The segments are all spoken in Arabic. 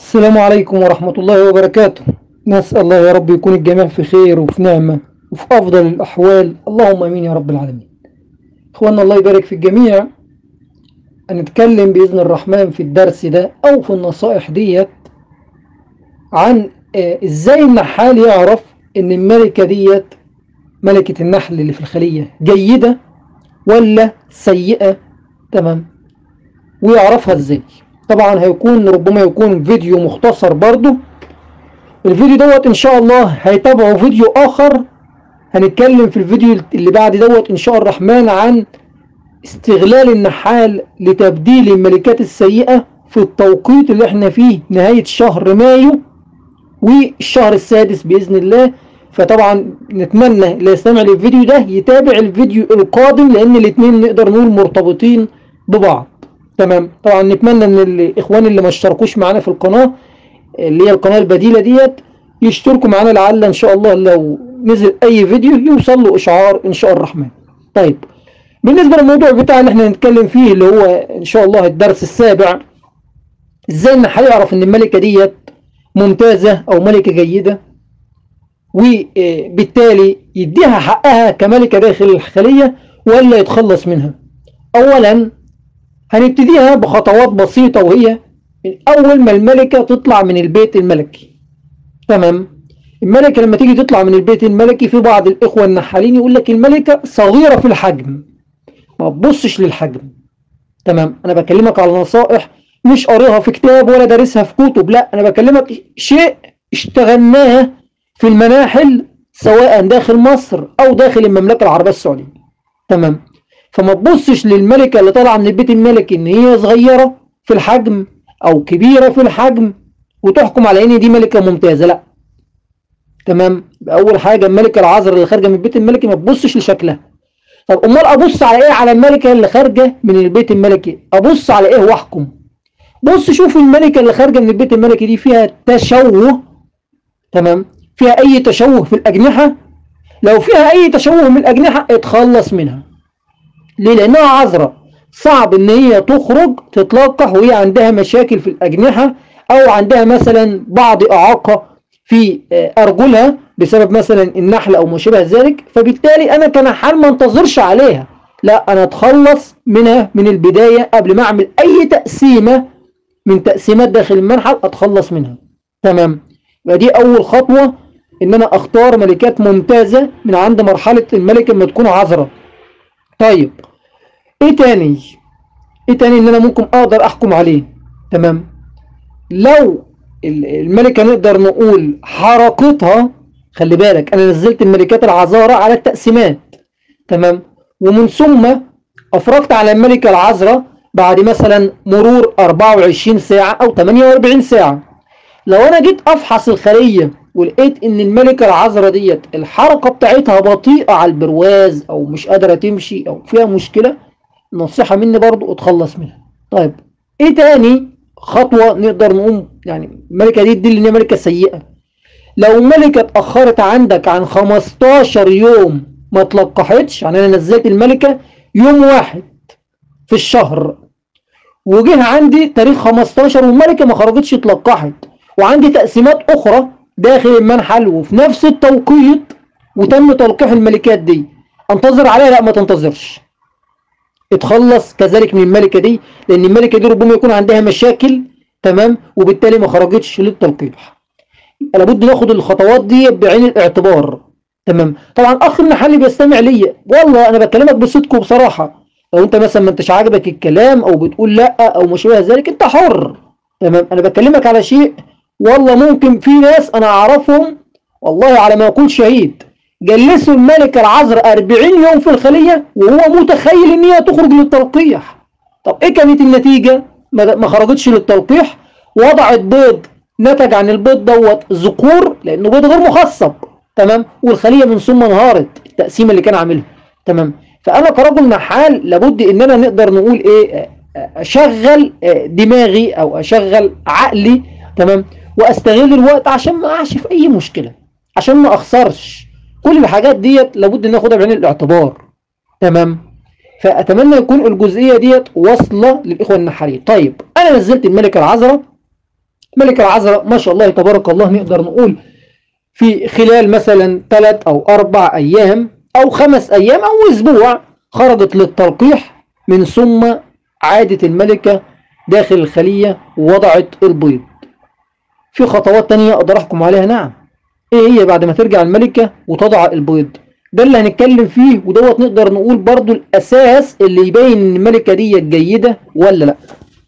السلام عليكم ورحمة الله وبركاته. نسأل الله يا رب يكون الجميع في خير وفي نعمة وفي أفضل الأحوال، اللهم أمين يا رب العالمين. إخواننا الله يبارك في الجميع. هنتكلم بإذن الرحمن في الدرس ده أو في النصائح ديت عن إزاي النحال يعرف إن الملكة ديت، ملكة النحل اللي في الخلية، جيدة ولا سيئة. تمام. ويعرفها إزاي. طبعا ربما يكون فيديو مختصر برضو. الفيديو دوت ان شاء الله هيتابعه فيديو اخر. هنتكلم في الفيديو اللي بعد دوت ان شاء الرحمن عن استغلال النحال لتبديل الملكات السيئة في التوقيت اللي احنا فيه، نهاية شهر مايو والشهر السادس بإذن الله. فطبعا نتمنى اللي يستمع للفيديو ده يتابع الفيديو القادم، لان الاتنين نقدر نقول مرتبطين ببعض. تمام. طبعا نتمنى ان الاخوان اللي ما اشتركوش معانا في القناة اللي هي القناة البديلة ديت يشتركوا معانا، لعل ان شاء الله لو نزل اي فيديو يوصل له اشعار ان شاء الرحمن. طيب، بالنسبة للموضوع بتاع اللي احنا هنتكلم فيه اللي هو ان شاء الله الدرس السابع، ازاي ان هيعرف ان الملكة ديت ممتازة او ملكة جيدة، وبالتالي يديها حقها كملكة داخل الخلية ولا يتخلص منها. اولا هنبتديها بخطوات بسيطة، وهي من أول ما الملكة تطلع من البيت الملكي. تمام. الملكة لما تيجي تطلع من البيت الملكي، في بعض الإخوة النحالين يقول لك الملكة صغيرة في الحجم، ما تبصش للحجم. تمام. أنا بكلمك على نصائح مش قاريها في كتاب ولا دارسها في كتب، لا، أنا بكلمك شيء اشتغلناه في المناحل سواء داخل مصر أو داخل المملكة العربية السعودية. تمام. فما تبصش للملكة اللي طالعة من البيت الملكي إن هي صغيرة في الحجم او كبيرة في الحجم وتحكم على ان دي ملكة ممتازة، لا. تمام. اول حاجة الملكة العذراء اللي خارجة من البيت الملكي ما تبصش لشكلها. طب امال ابص على ايه على الملكة اللي خارجة من البيت الملكي؟ ابص على ايه واحكم؟ بص شوف الملكة اللي خارجة من البيت الملكي دي فيها تشوه. تمام. فيها اي تشوه في الاجنحة؟ لو فيها اي تشوه من الاجنحة اتخلص منها. ليه؟ لانها عذراء، صعب ان هي تخرج تتلقح وهي عندها مشاكل في الاجنحة، او عندها مثلا بعض اعاقة في ارجلها بسبب مثلا النحل او ما شابه ذلك. فبالتالي انا كنحال ما انتظرش عليها، لا، انا اتخلص منها من البداية قبل ما اعمل اي تقسيمة من تقسيمات داخل المنحل، اتخلص منها. تمام. يبقى دي اول خطوة، ان انا اختار ملكات ممتازة من عند مرحلة الملكة لما تكون عذراء. طيب، ايه تاني ان انا ممكن اقدر احكم عليه؟ تمام. لو الملكة نقدر نقول حركتها، خلي بالك انا نزلت الملكات العذارى على التقسيمات. تمام. ومن ثم افرجت على الملكة العذراء بعد مثلا مرور 24 ساعة او 48 ساعة. لو انا جيت افحص الخلية ولقيت ان الملكة العذراء ديت الحركة بتاعتها بطيئة على البرواز او مش قادرة تمشي او فيها مشكلة، نصيحة مني برضو اتخلص منها. طيب، ايه تاني خطوة نقدر نقوم يعني الملكة دي تدل ان هي ملكة سيئة؟ لو ملكة اتأخرت عندك عن 15 يوم ما تلقحتش، يعني انا نزلت الملكة يوم واحد في الشهر وجه عندي تاريخ 15 والملكة ما خرجتش اتلقحت، وعندي تقسيمات اخرى داخل المنحل وفي نفس التوقيت وتم تلقيح الملكات دي، انتظر عليها؟ لا، ما تنتظرش، اتخلص كذلك من الملكة دي، لان الملكة دي ربما يكون عندها مشاكل. تمام. وبالتالي ما خرجتش للتلقيح. لابد ناخد الخطوات دي بعين الاعتبار. تمام. طبعا اخ النحل بيستمع ليا، والله انا بكلمك بصدق وبصراحة. لو انت مثلا ما انتش عاجبك الكلام او بتقول لا او ما شابه ذلك، انت حر. تمام. انا بكلمك على شيء، والله ممكن في ناس انا اعرفهم، والله على ما اقول شهيد، جلسوا الملكة العذراء 40 يوم في الخلية وهو متخيل ان هي تخرج للتلقيح. طب ايه كانت النتيجة؟ ما خرجتش للتلقيح، وضعت بيض، نتج عن البيض دوت ذكور لانه بيض غير مخصب. تمام. والخلية من ثم انهارت التقسيمة اللي كان عاملها. تمام. فانا كرجل نحال لابد ان انا نقدر نقول ايه، اشغل دماغي او اشغل عقلي. تمام. واستغل الوقت عشان ما اقعش في اي مشكلة، عشان ما اخسرش. كل الحاجات ديت لابد ان ناخدها بعين الاعتبار. تمام. فاتمنى يكون الجزئيه ديت واصله للاخوه النحالين. طيب، انا نزلت الملكه العذراء الملكة العذراء ما شاء الله تبارك الله نقدر نقول في خلال مثلا 3 أو 4 أيام أو 5 أيام أو أسبوع خرجت للتلقيح، من ثم عادت الملكة داخل الخلية ووضعت البيض. في خطوات تانية أقدر أحكم عليها؟ نعم. إيه هي بعد ما ترجع الملكة وتضع البيض؟ ده اللي هنتكلم فيه، ودوت نقدر نقول برضو الأساس اللي يبين إن الملكة دي جيدة ولا لأ.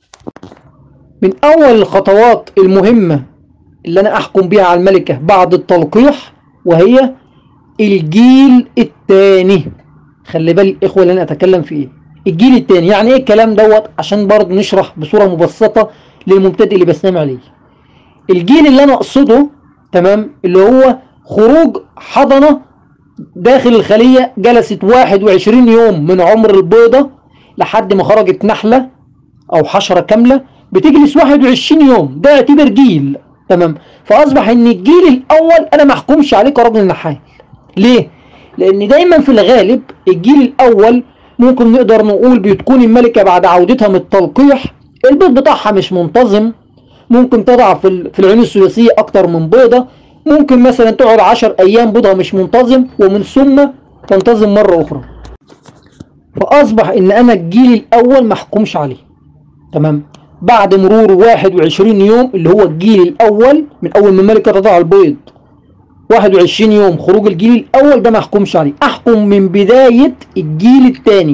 من أول الخطوات المهمة اللي أنا أحكم بيها على الملكة بعد التلقيح وهي الجيل الثاني. خلي بالك الإخوة اللي أنا أتكلم في إيه الجيل الثاني، يعني إيه الكلام دوت عشان برضو نشرح بصورة مبسطة للمبتدئ اللي بستمع ليه. الجيل اللي أنا أقصده تمام اللي هو خروج حضنة داخل الخلية جلست 21 يوم من عمر البيضة لحد ما خرجت نحلة أو حشرة كاملة بتجلس 21 يوم، ده يعتبر جيل. تمام. فأصبح إن الجيل الأول أنا ما أحكمش عليه كراجل نحال. ليه؟ لأن دايما في الغالب الجيل الأول ممكن نقدر نقول بتكون الملكة بعد عودتها من التلقيح البيض بتاعها مش منتظم، ممكن تضع في العيون الثلاثية أكتر من بيضة، ممكن مثلا تقعد 10 أيام بيضها مش منتظم ومن ثم تنتظم مرة أخرى. فأصبح إن أنا الجيل الأول ما أحكمش عليه. تمام. بعد مرور 21 يوم اللي هو الجيل الأول من أول ما الملكة تضع البيض 21 يوم خروج الجيل الأول ده ما أحكمش عليه، أحكم من بداية الجيل الثاني.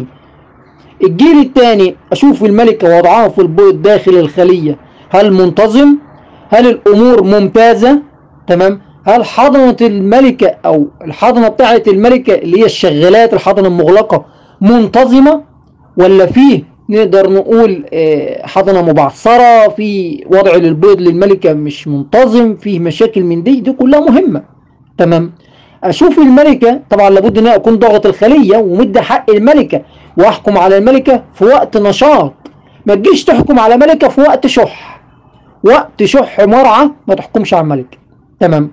الجيل الثاني أشوف الملكة وضعها في البيض داخل الخلية هل منتظم؟ هل الأمور ممتازة؟ تمام. هل حضنة الملكة أو الحضنة بتاعة الملكة اللي هي الشغالات الحضنة المغلقة منتظمة، ولا فيه نقدر نقول حضنة مبعثرة، في وضع للبيض للملكة مش منتظم، فيه مشاكل من دي كلها مهمة. تمام. أشوف الملكة طبعا لابد أن أكون ضاغط الخلية ومدي حق الملكة وأحكم على الملكة في وقت نشاط. ما تجيش تحكم على ملكة في وقت شح، وقت شح مرعى ما تحكمش على الملكة. تمام.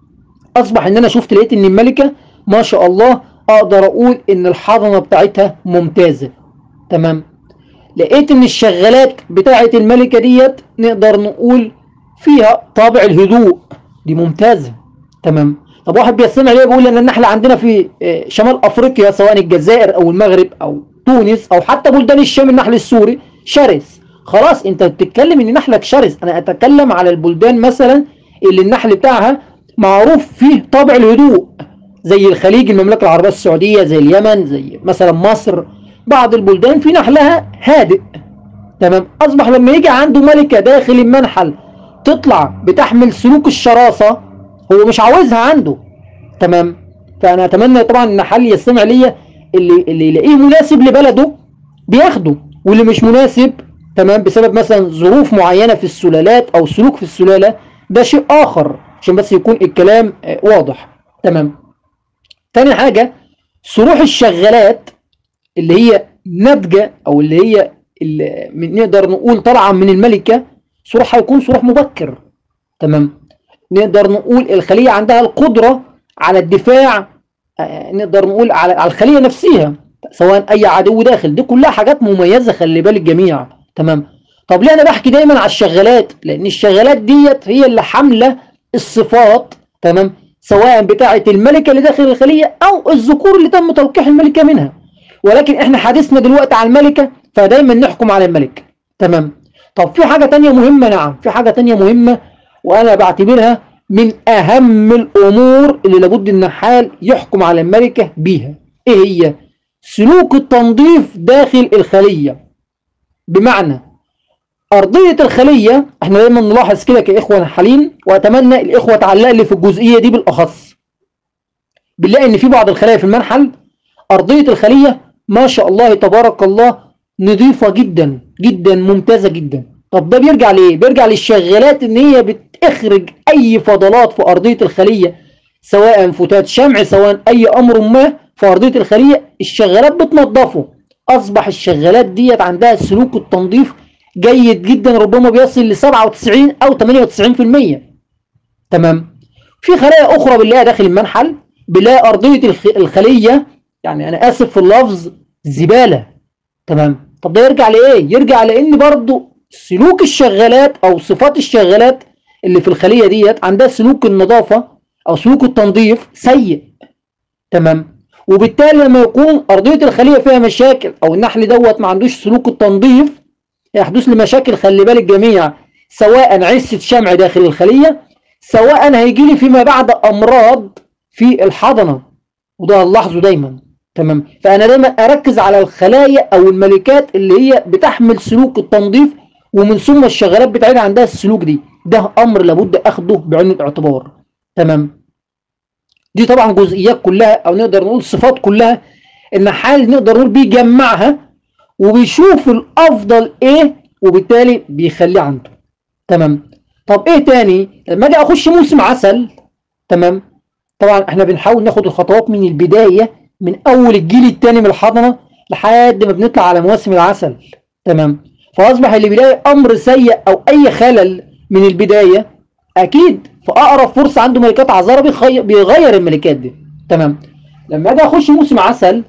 أصبح إن أنا شفت لقيت إن الملكة ما شاء الله أقدر أقول إن الحضنة بتاعتها ممتازة. تمام. لقيت إن الشغالات بتاعت الملكة ديت نقدر نقول فيها طابع الهدوء، دي ممتازة. تمام. طب واحد بيستمع ليه بيقول ان النحل عندنا في شمال افريقيا سواء الجزائر او المغرب او تونس او حتى بلدان الشام النحل السوري شرس. خلاص انت بتتكلم ان نحلك شرس، انا اتكلم على البلدان مثلا اللي النحل بتاعها معروف فيه طابع الهدوء زي الخليج، المملكة العربية السعودية، زي اليمن، زي مثلا مصر، بعض البلدان في نحلها هادئ. تمام. اصبح لما يجي عنده ملكة داخل المنحل تطلع بتحمل سلوك الشراسة هو مش عاوزها عنده. تمام. فانا اتمنى طبعا ان حل يستمع ليا اللي يلاقيه مناسب لبلده بياخده، واللي مش مناسب تمام بسبب مثلا ظروف معينة في السلالات او سلوك في السلالة ده شيء اخر، عشان بس يكون الكلام واضح. تمام. تاني حاجة سروح الشغالات اللي هي ناتجة او اللي هي اللي نقدر نقول طالعة من الملكة سروح هيكون سروح مبكر. تمام. نقدر نقول الخلية عندها القدرة على الدفاع، نقدر نقول على الخلية نفسها سواء أي عدو داخل، دي كلها حاجات مميزة خلي بالك الجميع. تمام. طب ليه أنا بحكي دايما على الشغالات؟ لأن الشغالات ديت هي اللي حاملة الصفات تمام سواء بتاعة الملكة اللي داخل الخلية أو الذكور اللي تم تلقيح الملكة منها، ولكن إحنا حديثنا دلوقتي على الملكة فدايما نحكم على الملكة. تمام. طب في حاجة تانية مهمة، نعم في حاجة تانية مهمة وأنا بعتبرها من أهم الأمور اللي لابد النحال يحكم على الملكة بيها. إيه هي؟ سلوك التنظيف داخل الخلية. بمعنى أرضية الخلية، احنا دايما نلاحظ كده كإخوة نحالين، وأتمنى الإخوة تعلق لي في الجزئية دي بالأخص. بنلاقي إن في بعض الخلايا في المنحل أرضية الخلية ما شاء الله تبارك الله نظيفة جدا جدا ممتازة جدا. طب ده بيرجع لإيه؟ بيرجع للشغالات إن هي بتخرج أي فضلات في أرضية الخلية سواء فتات شمع سواء أي أمر ما في أرضية الخلية الشغالات بتنظفه. أصبح الشغالات ديت عندها سلوك التنظيف جيد جدا، ربما بيصل ل 97 أو 98%. تمام. في خلايا أخرى بنلاقيها داخل المنحل بنلاقي أرضية الخلية يعني أنا آسف في اللفظ زبالة. تمام. طب ده يرجع لإيه؟ يرجع لأن برضو سلوك الشغالات او صفات الشغالات اللي في الخليه ديت عندها سلوك النظافه او سلوك التنظيف سيء. تمام. وبالتالي لما يكون ارضيه الخليه فيها مشاكل او النحل دوت ما عندوش سلوك التنظيف يحدث لمشاكل. خلي بالك جميعا، سواء عسة شمع داخل الخليه، سواء هيجي لي فيما بعد امراض في الحضنه، وده هنلاحظه دايما. تمام. فانا دايما اركز على الخلايا او الملكات اللي هي بتحمل سلوك التنظيف ومن ثم الشغالات بتاعتها عندها السلوك دي. ده امر لابد اخده بعين الاعتبار. تمام. دي طبعا جزئيات كلها او نقدر نقول صفات كلها النحال نقدر نقول بيجمعها وبيشوف الافضل ايه وبالتالي بيخليه عنده. تمام. طب ايه تاني لما اجي اخش موسم عسل؟ تمام. طبعا احنا بنحاول ناخد الخطوات من البدايه، من اول الجيل الثاني من الحضنه لحد ما بنطلع على مواسم العسل. تمام. فاصبح اللي بيلاقي امر سيء او اي خلل من البدايه اكيد في اقرب فرصه عنده ملكات عذاره بيغير الملكات دي. تمام. لما اجي اخش موسم عسل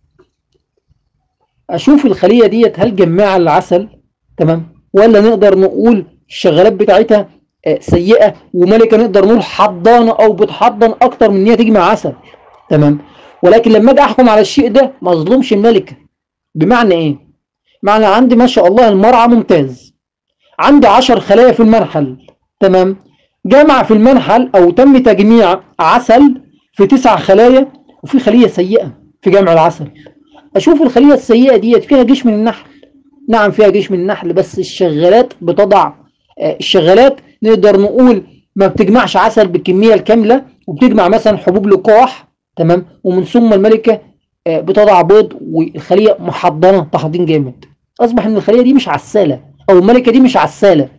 اشوف الخليه ديت هل جماعه العسل تمام ولا نقدر نقول الشغالات بتاعتها سيئه وملكه نقدر نقول حضانه او بتحضن اكتر من ان هي تجمع عسل. تمام. ولكن لما اجي احكم على الشيء ده ما اظلمش الملكه. بمعنى ايه؟ معنى عندي ما شاء الله المرعى ممتاز، عندي 10 خلايا في المنحل. تمام. جمع في المنحل او تم تجميع عسل في 9 خلايا وفي خليه سيئه في جمع العسل. اشوف الخليه السيئه ديت فيها جيش من النحل. نعم فيها جيش من النحل بس الشغالات بتضع الشغالات نقدر نقول ما بتجمعش عسل بالكميه الكامله وبتجمع مثلا حبوب لقاح. تمام. ومن ثم الملكه بتضع بيض والخليه محضنه تحضين جامد. اصبح ان الخليه دي مش عساله او الملكه دي مش عساله.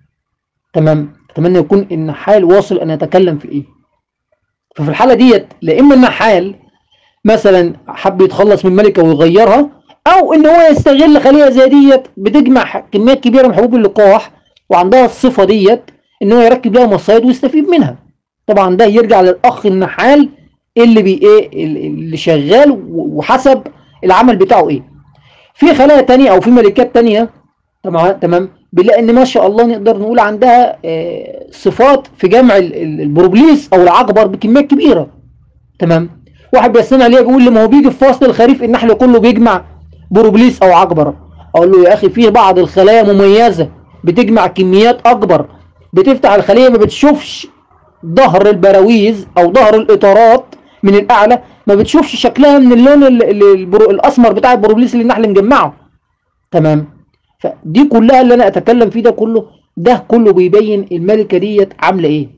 تمام. اتمنى يكون النحال واصل ان يتكلم في ايه. ففي الحاله ديت لا اما النحال مثلا حب يتخلص من ملكه ويغيرها او ان هو يستغل خليه زي ديت بتجمع كميات كبيره من حبوب اللقاح وعندها الصفه ديت ان هو يركب لها مصايد ويستفيد منها. طبعا ده يرجع للاخ النحال اللي بي ايه اللي شغال وحسب العمل بتاعه ايه. في خلايا تانية او في ملكات تانية تمام بنلاقي ان ما شاء الله نقدر نقول عندها صفات في جمع البروبليس او العقبر بكميات كبيره. تمام. واحد بيستمع ليا بيقول لي ما هو بيجي في فصل الخريف النحل كله بيجمع بروبليس او عقبر. اقول له يا اخي في بعض الخلايا مميزه بتجمع كميات اكبر، بتفتح الخليه ما بتشوفش ظهر البراويز او ظهر الاطارات من الاعلى، ما بتشوفش شكلها من اللون الاسمر بتاع البروبليس اللي النحل مجمعه. تمام. فدي كلها اللي انا اتكلم فيه ده كله بيبين الملكه ديت عامله ايه.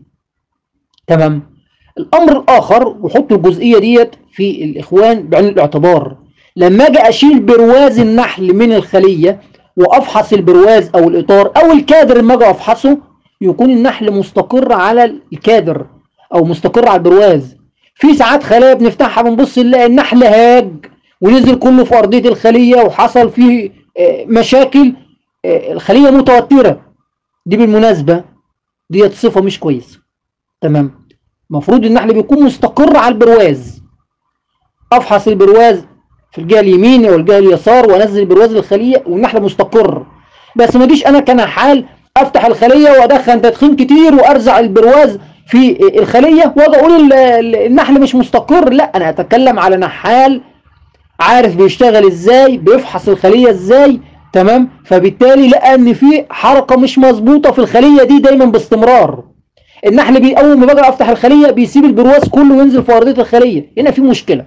تمام. الامر الاخر وحط الجزئيه ديت في الاخوان بعين الاعتبار، لما اجي اشيل برواز النحل من الخليه وافحص البرواز او الاطار او الكادر لما اجي افحصه يكون النحل مستقر على الكادر او مستقر على البرواز. في ساعات خلايا بنفتحها بنبص نلاقي النحل هاج ونزل كله في ارضيه الخليه وحصل فيه مشاكل، الخليه متوتره. دي بالمناسبه ديت صفه مش كويسه. تمام. المفروض النحل بيكون مستقر على البرواز. افحص البرواز في الجهه اليمين او الجهه اليسار وانزل البرواز للخليه والنحل مستقر. بس ما اجيش انا كنحال افتح الخليه وادخل تدخين كتير وارزع البرواز في الخليه واجي اقول النحل مش مستقر. لا، انا اتكلم على نحال عارف بيشتغل ازاي، بيفحص الخليه ازاي. تمام. فبالتالي لقى ان في حركه مش مظبوطه في الخليه دي دايما باستمرار. النحل اول ما باجي افتح الخليه بيسيب البرواز كله وينزل في ارضيه الخليه، هنا في مشكله.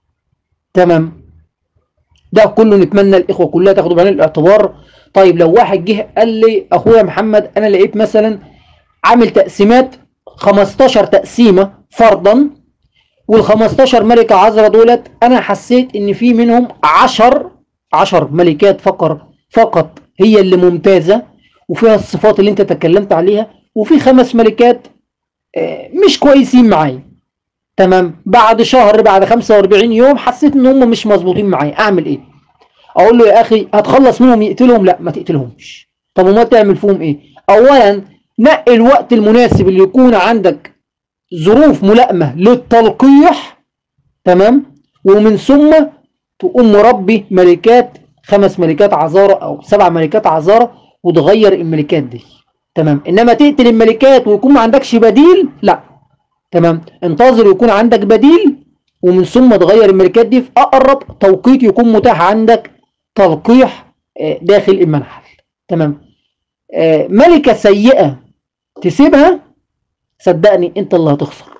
تمام. ده كله نتمنى الاخوه كلها تاخدوا بعين الاعتبار. طيب لو واحد جه قال لي اخويا محمد انا لقيت مثلا عامل تقسيمات 15 تقسيمه فرضا وال15 ملكه عذراء دولت انا حسيت ان في منهم 10 ملكات فقط هي اللي ممتازه وفيها الصفات اللي انت تكلمت عليها، وفي 5 ملكات مش كويسين معايا. تمام. بعد شهر بعد 45 يوم حسيت ان هم مش مظبوطين معايا، اعمل ايه؟ اقول له يا اخي هتخلص منهم يقتلهم؟ لا ما تقتلهمش. طب وما تعمل فيهم ايه؟ اولا نقي الوقت المناسب اللي يكون عندك ظروف ملائمه للتلقيح. تمام. ومن ثم تقوم مربي ملكات 5 ملكات عذاره او 7 ملكات عذاره وتغير الملكات دي. تمام. انما تقتل الملكات ويكون ما عندكش بديل، لا. تمام. انتظر يكون عندك بديل ومن ثم تغير الملكات دي في اقرب توقيت يكون متاح عندك تلقيح داخل المنحل. تمام. ملكة سيئة تسيبها، صدقني انت اللي هتخسر.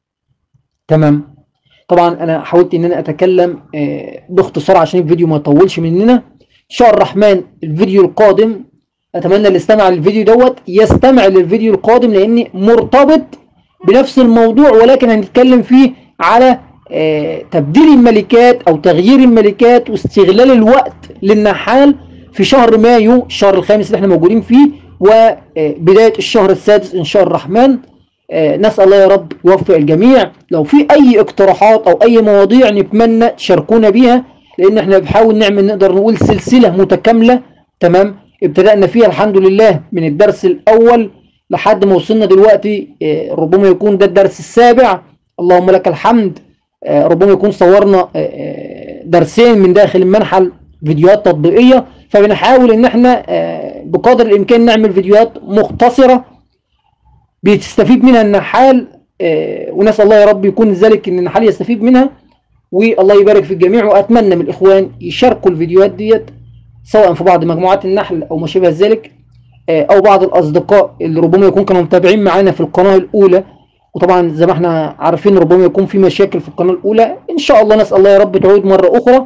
تمام. طبعا انا حاولت ان انا اتكلم باختصار عشان الفيديو ما يطولش مننا. ان شاء الرحمن الفيديو القادم اتمنى اللي استمع للفيديو دوت يستمع للفيديو القادم، لاني مرتبط بنفس الموضوع، ولكن هنتكلم فيه على تبديل الملكات او تغيير الملكات واستغلال الوقت للنحال في شهر مايو، الشهر الخامس اللي احنا موجودين فيه، وبداية الشهر السادس ان شاء الرحمن. نسأل الله يا رب يوفق الجميع. لو في اي اقتراحات او اي مواضيع نتمنى تشاركونا بيها، لان احنا بنحاول نعمل نقدر نقول سلسلة متكاملة. تمام. ابتدأنا فيها الحمد لله من الدرس الاول لحد ما وصلنا دلوقتي، ربما يكون ده الدرس السابع، اللهم لك الحمد. ربما يكون صورنا درسين من داخل المنحل فيديوهات تطبيقية، فبنحاول ان احنا بقدر الامكان نعمل فيديوهات مختصرة بتستفيد منها النحال، ونسأل الله يا رب يكون ذلك ان النحال يستفيد منها، والله يبارك في الجميع. واتمنى من الاخوان يشاركوا الفيديوهات ديت سواء في بعض مجموعات النحل او ما شابه ذلك، او بعض الاصدقاء اللي ربما يكون كانوا متابعين معانا في القناة الاولى. وطبعا زي ما احنا عارفين ربما يكون في مشاكل في القناة الاولى، ان شاء الله نسأل الله يا رب تعود مرة اخرى.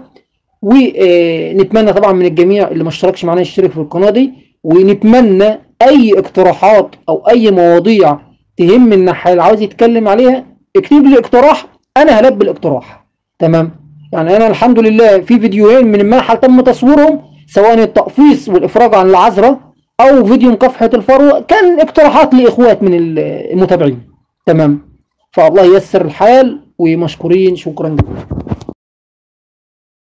ونتمنى طبعا من الجميع اللي ما اشتركش معانا يشترك في القناة دي، ونتمنى اي اقتراحات او اي مواضيع تهم النحال عاوز يتكلم عليها اكتب لي اقتراح، انا هلبي الاقتراح. تمام. يعني انا الحمد لله في فيديوهين من المنحل تم تصويرهم، سواء التقفيص والافراج عن العذراء او فيديو مكافحة الفروة، كان اقتراحات لاخوات من المتابعين. تمام. فالله ييسر الحال ومشكورين، شكرا جدا.